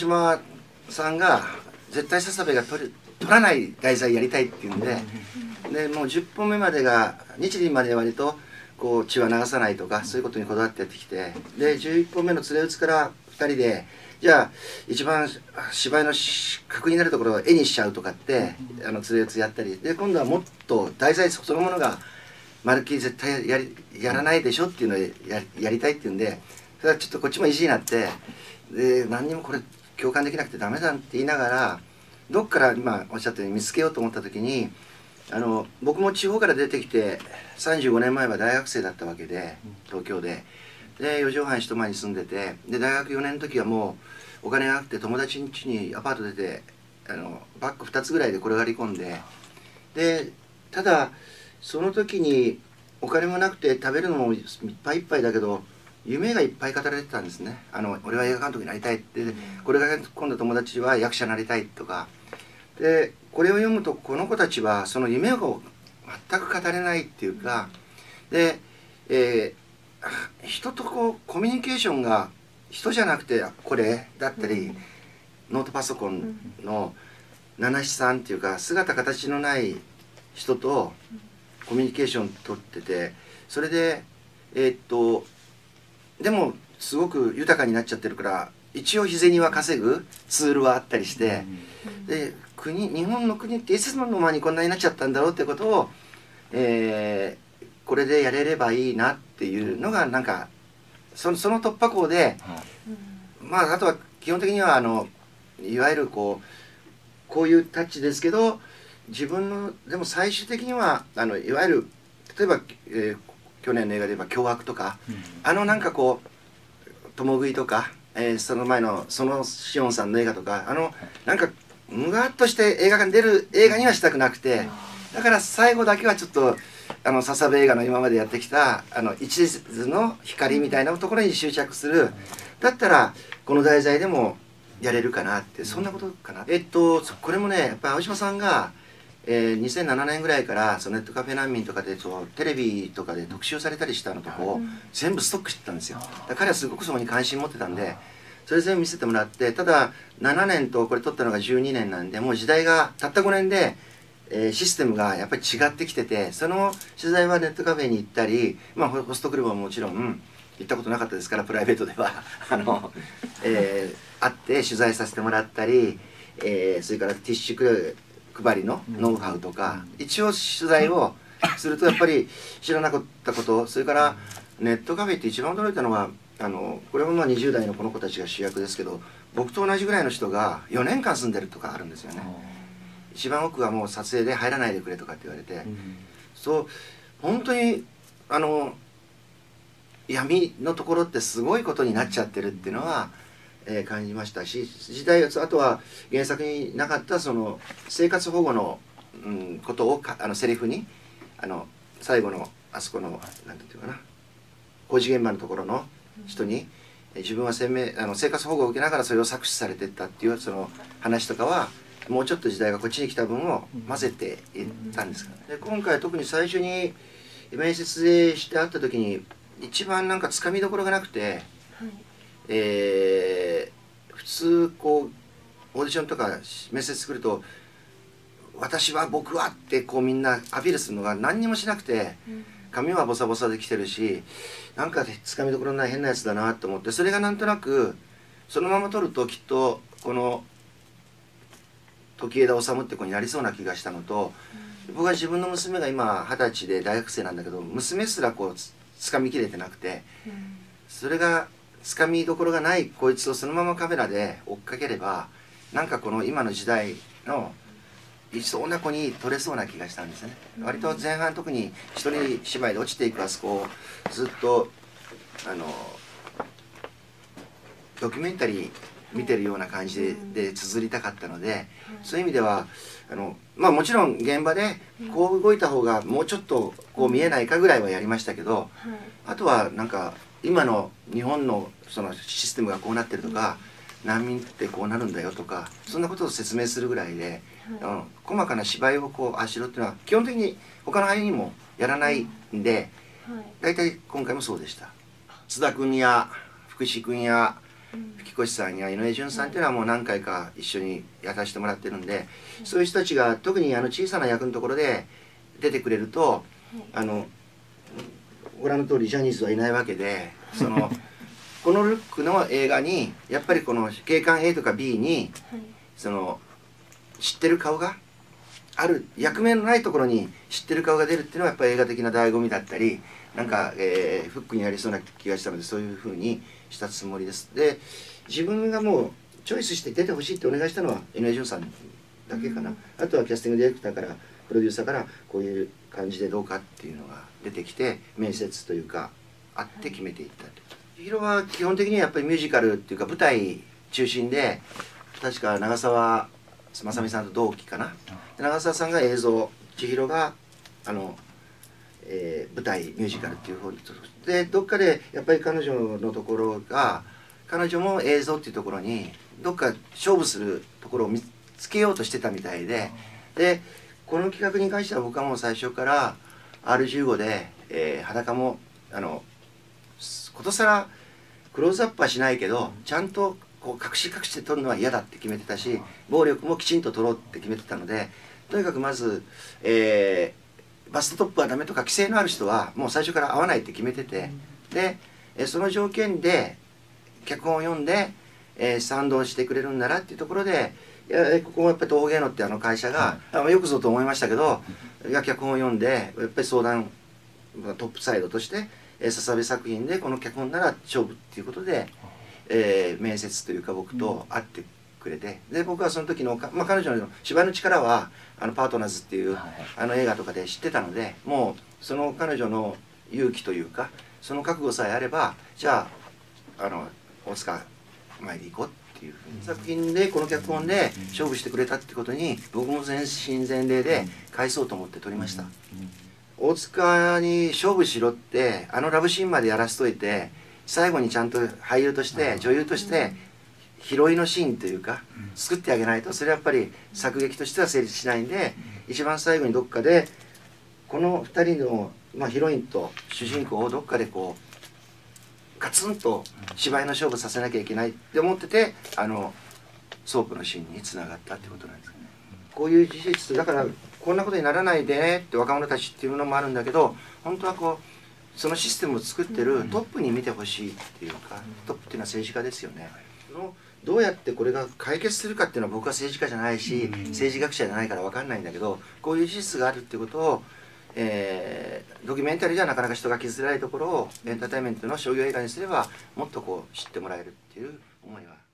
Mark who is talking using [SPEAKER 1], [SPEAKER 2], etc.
[SPEAKER 1] 島さんが絶対笹部が取らない題材やりたいっていうんで、もう10本目までが日輪まで割とこう血は流さないとかそういうことにこだわってやってきて、で11本目の「連れ打つ」から2人でじゃあ一番芝居の核になるところを絵にしちゃうとかって連れ打つやったりで、今度はもっと題材そのものがまるっきり絶対やらないでしょっていうのをやりたいっていうんで、ただちょっとこっちも意地になって、で何にもこれ共感できなくてダメだって言いながら、どっから今おっしゃったように見つけようと思った時に、僕も地方から出てきて35年前は大学生だったわけで、東京で4畳半一間に住んでて、で大学4年の時はもうお金がなくて友達ん家にアパート出てバッグ2つぐらいで転がり込んで、でただその時にお金もなくて食べるのもいっぱいいっぱいだけど夢がいっぱい語られてたんですね。俺は映画監督になりたいって、これが今度友達は役者になりたいとかで、これを読むとこの子たちはその夢を全く語れないっていうかで、人とこうコミュニケーションが人じゃなくてこれだったり、ノートパソコンの七七三っていうか姿形のない人とコミュニケーション取ってて、それででもすごく豊かになっちゃってるから一応日銭は稼ぐツールはあったりして、で日本の国っていつの間にこんなになっちゃったんだろうってことを、これでやれればいいなっていうのがなんかその突破口で、まああとは基本的にはいわゆるこういうタッチですけど、自分のでも最終的にはいわゆる例えば、去年の映画で言えば「凶悪」とか、なんかこう共食いとか、その前のそのシオンさんの映画とかなんかむがっとして映画館に出る映画にはしたくなくて、だから最後だけはちょっと笹部映画の今までやってきた一途の光みたいなところに執着する、だったらこの題材でもやれるかなって、そんなことかな。これもねやっぱり青島さんが2007年ぐらいからネットカフェ難民とかでテレビとかで特集されたりしたのとこを全部ストックしてたんですよ。だから彼はすごくそこに関心持ってたんで、それ全部見せてもらって、ただ7年とこれ撮ったのが12年なんで、もう時代がたった5年で、システムがやっぱり違ってきてて、その取材はネットカフェに行ったり、ホストクラブはもちろん行ったことなかったですからプライベートでは会って取材させてもらったり、それからティッシュ配りのノウハウとか、一応取材をするとやっぱり知らなかったこと、それからネットカフェって一番驚いたのはこれも20代のこの子たちが主役ですけど、僕と同じぐらいの人が4年間住んでるとかあるんですよね。一番奥はもう撮影で入らないでくれとかって言われて、そう本当に闇のところってすごいことになっちゃってるっていうのは、感じましたし、時代あとは原作になかったその生活保護の、ことをセリフに最後のあそこの何て言うかな、工事現場のところの人に、自分は生活保護を受けながらそれを搾取されていったっていうその話とかはもうちょっと時代がこっちに来た分を混ぜていったんですから、ね、で今回特に最初に面接でして会った時に一番なんかつかみどころがなくて、普通こうオーディションとか面接来ると「私は僕は」ってこうみんなアピールするのが何にもしなくて、髪はボサボサで来てるし、なんかつかみどころのない変なやつだなと思って、それがなんとなくそのまま撮るときっとこの時枝治って子になりそうな気がしたのと、僕は自分の娘が今20歳で大学生なんだけど、娘すらこうつかみきれてなくて、それがつかみどころがないこいつをそのままカメラで追っかければ、なんかこの今の時代のいそうな子に撮れそうな気がしたんですね。割と前半特に一人芝居で落ちていくあそこをずっとドキュメンタリー見てるような感じで綴りたかったので、そういう意味ではもちろん現場でこう動いた方がもうちょっとこう見えないかぐらいはやりましたけど、あとはなんか今の日本のそのシステムがこうなってるとか、難民ってこうなるんだよとか、そんなことを説明するぐらいで、細かな芝居をこうあしろっていうのは基本的に他の俳優にもやらないんで、大体今回もそうでした。津田君や福士君や吹越さんや井上順さんっていうのはもう何回か一緒にやらせてもらってるんで、そういう人たちが特に小さな役のところで出てくれると、ご覧の通りジャニーズはいないわけで、このルックの映画にやっぱりこの警官 A とか B に知ってる顔がある、役名のないところに知ってる顔が出るっていうのはやっぱり映画的な醍醐味だったり、なんか、フックにありそうな気がしたので、そういうふうにしたつもりです。で、自分がもうチョイスして出てほしいってお願いしたのは井上順さんだけかな。あとはキャスティングディレクターからプロデューサーからこういう感じでどうかっていうのが出てきて、面接というかあって決めていったと。千尋は基本的にはやっぱりミュージカルっていうか舞台中心で、確か長澤まさみさんと同期かな。長澤さんが映像、千尋が舞台ミュージカルっていう方で、どっかでやっぱり彼女のところが、彼女も映像っていうところにどっか勝負するところを見つけようとしてたみたいで、この企画に関しては僕はもう最初から R15 で、裸もことさらクローズアップはしないけど、ちゃんとこう隠し隠して撮るのは嫌だって決めてたし、暴力もきちんと撮ろうって決めてたので、とにかくまず、バストトップはダメとか規制のある人はもう最初から会わないって決めてて、でその条件で脚本を読んで、賛同してくれるんならっていうところで、ここもやっぱり東宝芸能って会社が、よくぞと思いましたけど、脚本を読んでやっぱり相談トップサイドとして笹部作品でこの脚本なら勝負っていうことで、面接というか僕と会ってくれて、で僕はその時の、彼女の芝居の力はパートナーズっていう映画とかで知ってたので、もうその彼女の勇気というかその覚悟さえあれば、じゃあ大塚前で行こうっていう作品でこの脚本で勝負してくれたってことに僕も全身全霊で返そうと思って撮りました。大塚に勝負しろってラブシーンまでやらせといて、最後にちゃんと俳優として女優としてヒロインのシーンというか作ってあげないと、それはやっぱり作劇としては成立しないんで、一番最後にどっかでこの2人の、ヒロインと主人公をどっかでこうガツンと芝居の勝負させなきゃいけないって思ってて、ソープのシーンにつながったってことなんですかね。こういう事実だからこんなことにならないでねって若者たちっていうのもあるんだけど、本当はこうそのシステムを作ってるトップに見てほしいっていうか、トップっていうのは政治家ですよね。どうやってこれが解決するかっていうのは僕は政治家じゃないし、政治学者じゃないから分かんないんだけど、こういう事実があるっていうことを、ドキュメンタリーではなかなか人が気づらないところをエンターテインメントの商業映画にすればもっとこう知ってもらえるっていう思いは。